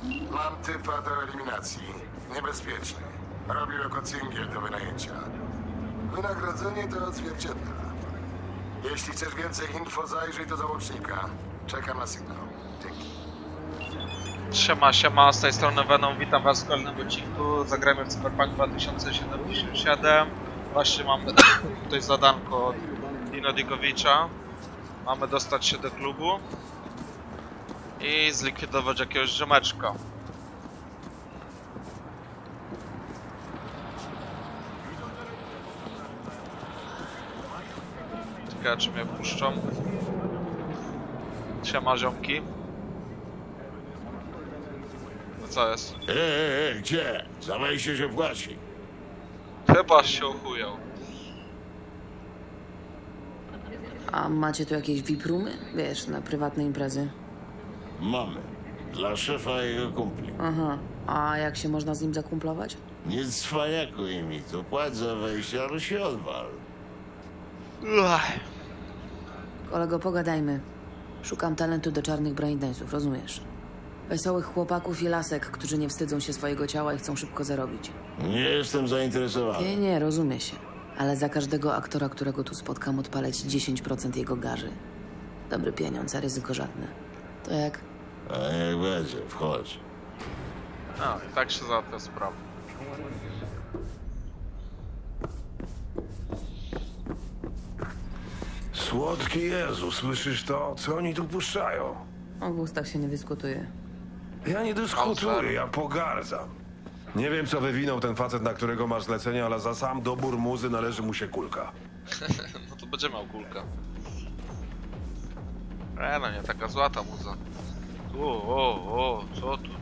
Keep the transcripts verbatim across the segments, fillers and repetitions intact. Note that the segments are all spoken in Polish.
Mam typa do eliminacji. Niebezpieczny. Robi jako cyngiel do wynajęcia. Wynagrodzenie to odzwierciedla. Jeśli chcesz więcej info, zajrzyj do załącznika. Czekam na sygnał. Dzięki. Siema, siema, z tej strony Venom, witam was w kolejnym odcinku. Zagrajmy w Cyberpunk dwa tysiące siedemdziesiąt siedem. Właśnie mamy tutaj zadanko od Dino Digowicza. Mamy dostać się do klubu i zlikwidować jakiegoś ziomeczka. Ciekawe, czy mnie wpuszczą. Siema, ziomki. No co jest? Eee, e, gdzie? Za wejście się płaci. Chyba się ochujał. A macie tu jakieś V I P roomy? Wiesz, na prywatne imprezy? Mamy. Dla szefa i jego kumpli. Aha. A jak się można z nim zakumplować? Nie cwaniakuj mi tu. Płać za wejście, ale się odwal. Uch. Kolego, pogadajmy. Szukam talentu do czarnych braindance'ów, rozumiesz? Wesołych chłopaków i lasek, którzy nie wstydzą się swojego ciała i chcą szybko zarobić. Nie jestem zainteresowany. Nie, nie, rozumie się. Ale za każdego aktora, którego tu spotkam, odpalę ci dziesięć procent jego garzy. Dobry pieniądz, a ryzyko żadne. To jak? A jak będzie, wchodź. No, i tak się załatwia sprawa. Słodki Jezu, słyszysz to? Co oni tu puszczają? O gustach się nie dyskutuje. Ja nie dyskutuję, ja pogardzam. Nie wiem, co wywinął ten facet, na którego masz zlecenie, ale za sam dobór muzy należy mu się kulka. No to będzie miał kulkę. E, no nie taka zła ta muza. Tu, o, o, co tu?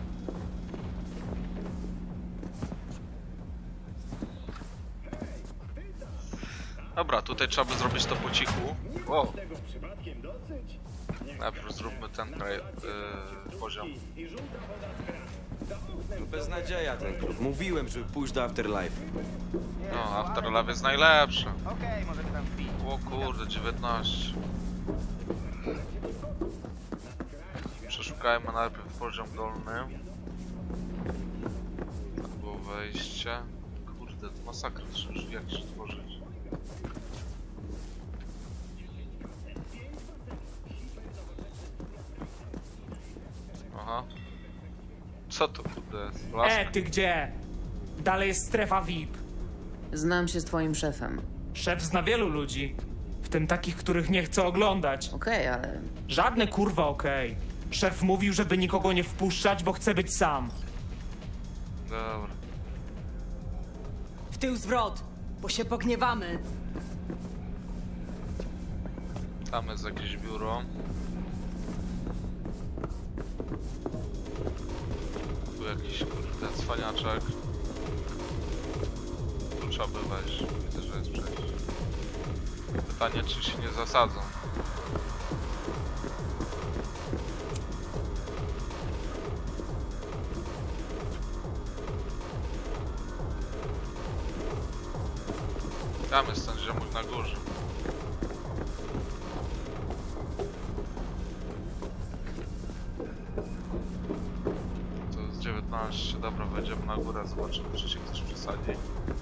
Dobra, tutaj trzeba by zrobić to po cichu. O! Najpierw zróbmy ten kraj, yy, poziom. Beznadzieja ten klub. Mówiłem, żeby pójść do Afterlife. No, Afterlife jest najlepsze. O kurde, dziewiętnaście. Przeszukajmy najpierw poziom dolny. Tak było wejście. Kurde, to masakra, trzeba jakieś tworzyć. Aha. Co to kurde jest? E, ty gdzie? Dalej jest strefa V I P. Znam się z twoim szefem. Szef zna wielu ludzi, w tym takich, których nie chce oglądać. Okej, ale... Żadne kurwa okej. Szef mówił, żeby nikogo nie wpuszczać, bo chce być sam. Dobra. W tył zwrot, bo się pogniewamy. Tam jest jakieś biuro. Tu jakiś kurde cwaniaczek. Tu trzeba by wejść. Widzę, że jest przejście. Pytanie, czy się nie zasadzą. Tam jest ten ziomuś na górze. To jest dziewiętnaście, dobra, wejdziemy na górę, zobaczymy, czy się ktoś przesadzi.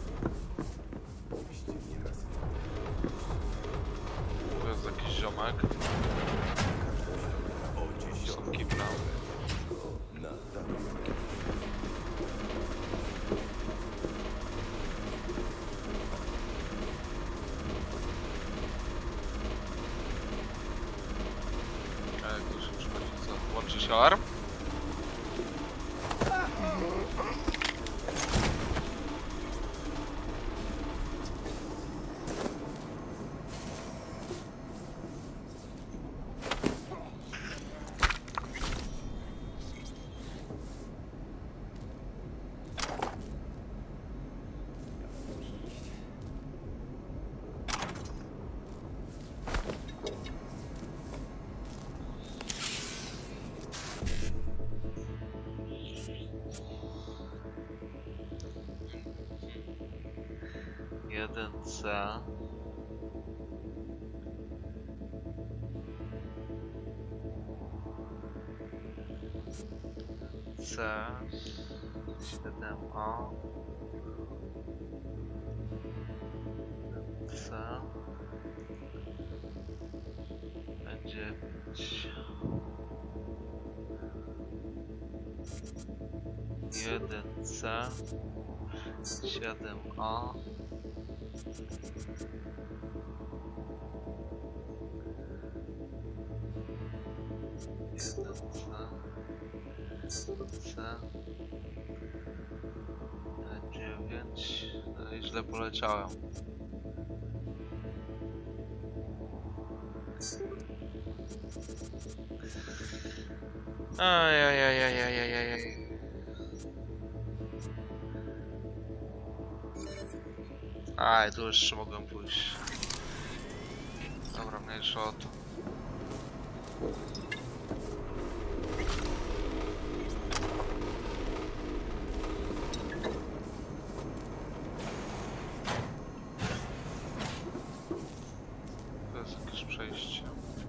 Tu jest jakiś ziomek. Są kibla. Jak tu się przychodzi, co? Łączy się alarm? jeden C. C, siedem A, C, dziewięć, jeden C, siedem A, jeden C, C, dziewięć, no i źle poleciałem. Ajajajajajajajaj. Aj, tu jeszcze mogłem pójść. Dobra, mniejsza o to. To jest jakieś przejście.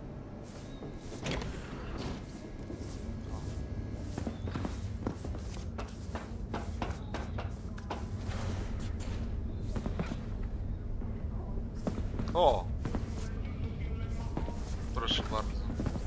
O! Proszę bardzo.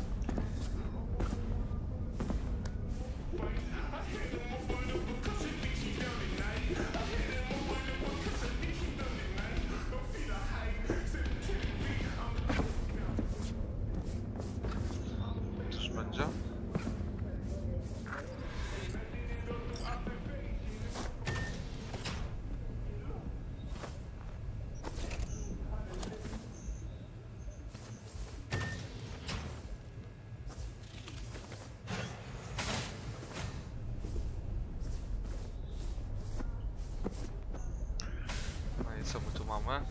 Coś będzie? No i co my tu mamy?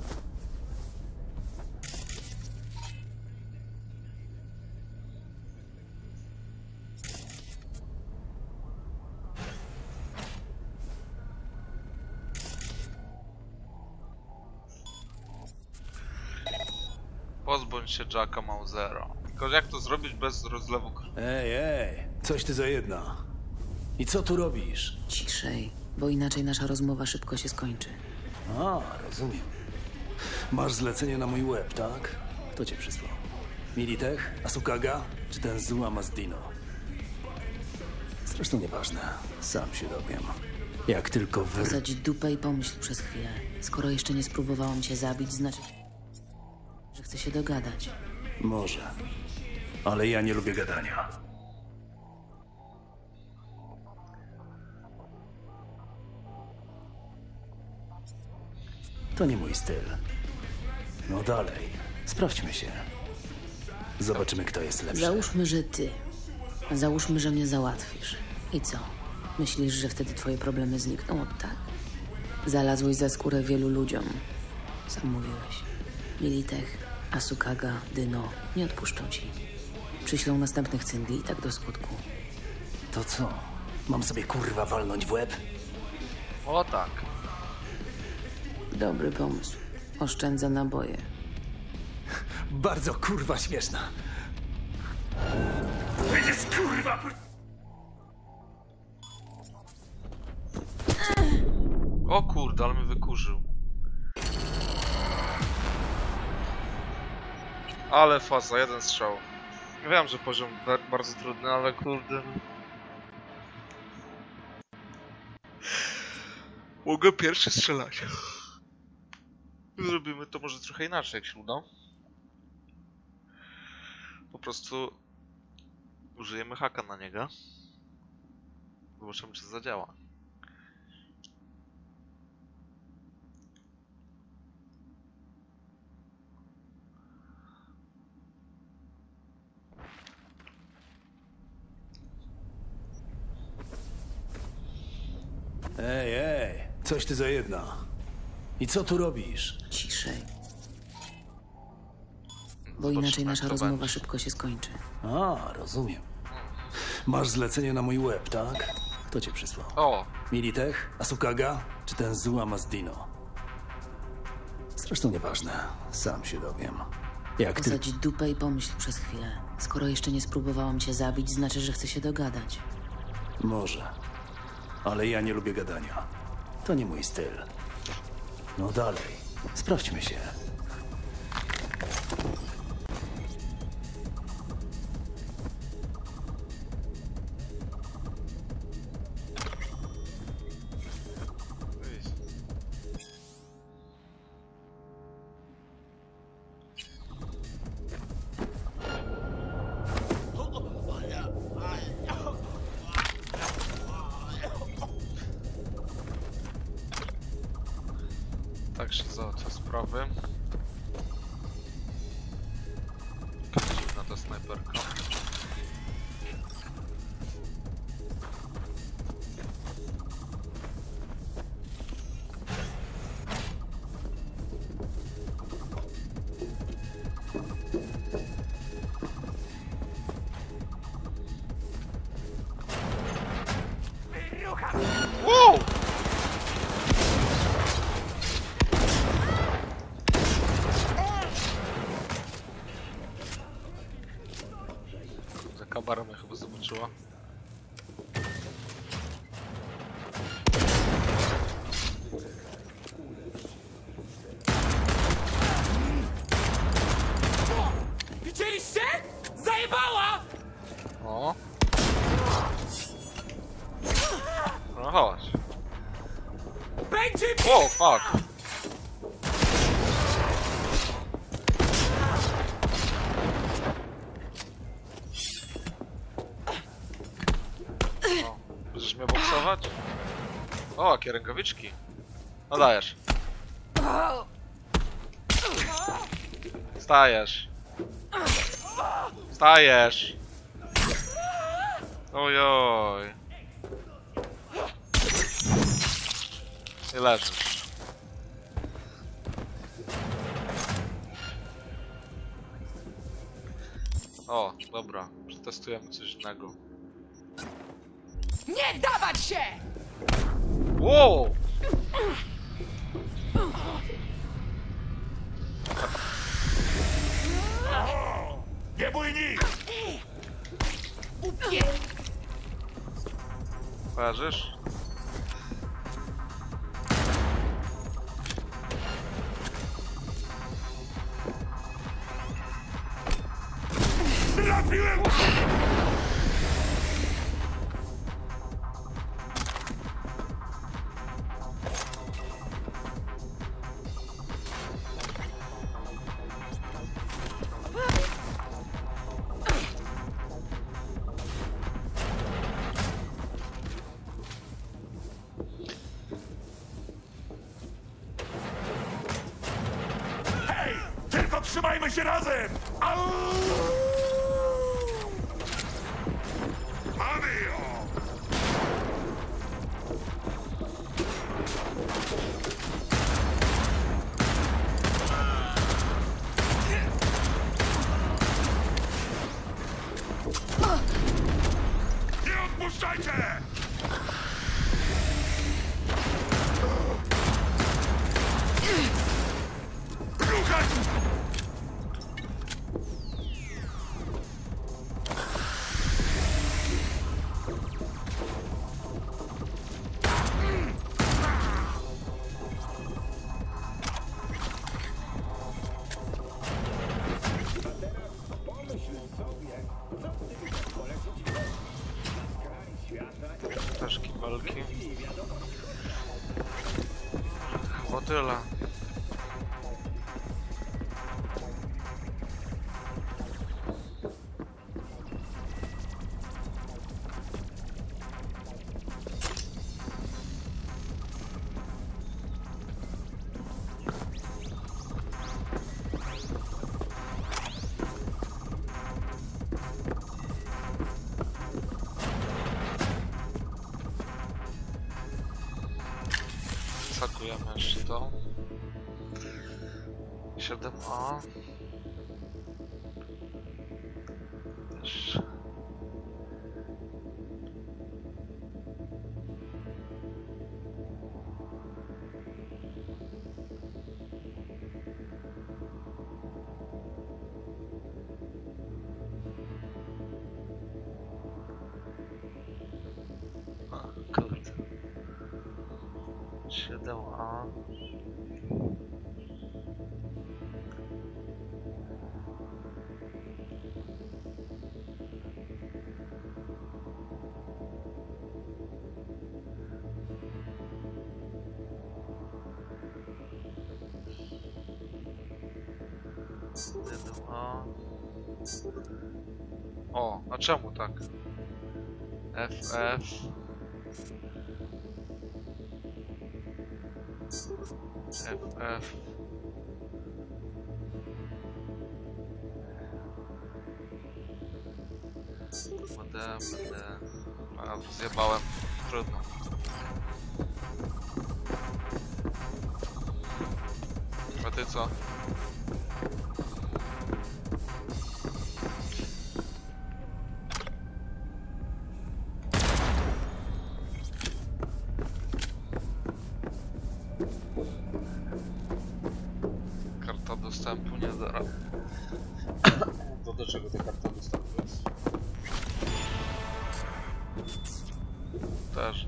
Pozbądź się Jacka Mausera. Tylko jak to zrobić bez rozlewu krwi? Ej, ej, coś ty za jedna. I co tu robisz? Ciszej, bo inaczej nasza rozmowa szybko się skończy. A, rozumiem. Masz zlecenie na mój łeb, tak? Kto cię przysłał? Militech? Asukaga? Czy ten Zua Mazdino? Zresztą nieważne. Sam się dowiem. Jak tylko wy... Posadź dupę i pomyśl przez chwilę. Skoro jeszcze nie spróbowałam cię zabić, znaczy, że chcę się dogadać. Może. Ale ja nie lubię gadania. To nie mój styl. No dalej. Sprawdźmy się. Zobaczymy, kto jest lepszy. Załóżmy, że ty. Załóżmy, że mnie załatwisz. I co? Myślisz, że wtedy twoje problemy znikną od tak? Zalazłeś za skórę wielu ludziom. Sam mówiłeś. Militech, Asukaga, Dyno. Nie odpuszczą ci. Przyślą następnych cyngli i tak do skutku. To co? Mam sobie kurwa walnąć w łeb? O tak. Dobry pomysł. Oszczędza naboje. Bardzo kurwa śmieszna. Będziesz kurwa... O kurde, ale mnie wykurzył. Ale faza, jeden strzał. Wiem, że poziom ba- bardzo trudny, ale kurde. Mogę pierwszy strzelać. Zrobimy to może trochę inaczej, jak się uda. Po prostu użyjemy haka na niego. Zobaczymy, czy zadziała. Ej, ej, coś ty za jedna. I co tu robisz? Ciszej. Bo Zobaczymy, inaczej jak nasza to rozmowa będzie. szybko się skończy. A, rozumiem. Masz zlecenie na mój łeb, tak? Kto cię przysłał? O, Militech? Asukaga? Czy ten Zua Mazdino? Zresztą nieważne. Sam się dowiem. Jak ty... Posadź dupę i pomyśl przez chwilę. Skoro jeszcze nie spróbowałam cię zabić, znaczy, że chcę się dogadać. Może. Ale ja nie lubię gadania. To nie mój styl. No dalej. Sprawdźmy się. Tak się załatwia sprawy. Jaka dziwna ta snajperka. Wow! Kabara mnie chyba zobaczyła. Widzieliście? Zajebała! O! No chodź. Będzie... O, fuck! O, będziesz mnie boksować? O, jakie rękawiczki. No dajesz. Stajesz. Stajesz. Ojoj. I leżysz. O, dobra. Przetestujemy coś innego. Nie dawać się! Wow! Nie bój nic! Kojarzysz? Trafiłem! Hej! Tylko trzymajmy się razem! Au! Mamy ją! Nie odpuszczajcie! Ruchać! Też kibelki. Chyba tyle. Zakujemy jeszcze to. siedem A. Też. Jedę, a... Jedę, a... O, a czemu tak? F F... F F... Będę, będę... A, zjebałem. Trudno. A ty co? Karta dostępu nie da. To do czego ta karta dostępu jest? Też.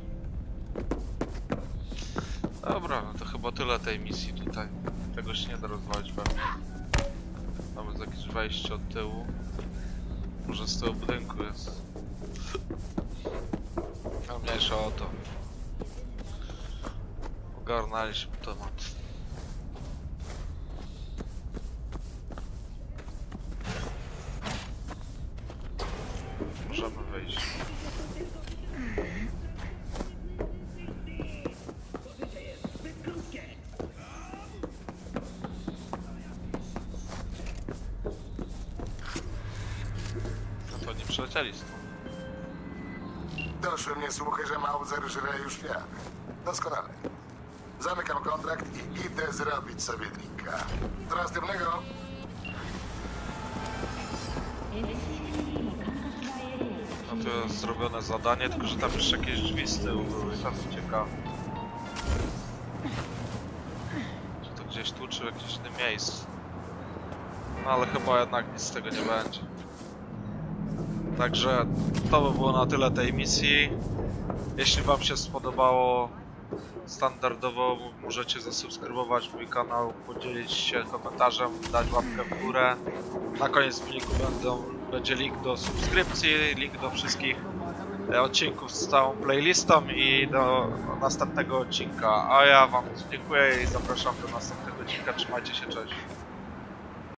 Dobra, no to chyba tyle tej misji tutaj. Tego się nie da rozwalić pewnie. Tam jest jakieś wejście od tyłu. Może z tyłu budynku jest. A mniejsza o to. Ogarnęliśmy temat. Możemy wyjść. No to nie przylecieli stąd. Doszły mnie słuchy, że Mauser żre już świat. Doskonale. Zamykam kontrakt i idę zrobić sobie drinka. Do następnego. No to jest zrobione zadanie, tylko że tam jeszcze jakieś drzwi z tyłu były. Tam ciekawe. Czy to gdzieś tu, czy w jakimś innym miejscu. No ale chyba jednak nic z tego nie będzie. Także to by było na tyle tej misji. Jeśli wam się spodobało, standardowo możecie zasubskrybować mój kanał, podzielić się komentarzem, dać łapkę w górę. Na koniec filmiku będą, będzie link do subskrypcji, link do wszystkich odcinków z całą playlistą i do następnego odcinka. A ja wam dziękuję i zapraszam do następnego odcinka. Trzymajcie się, cześć.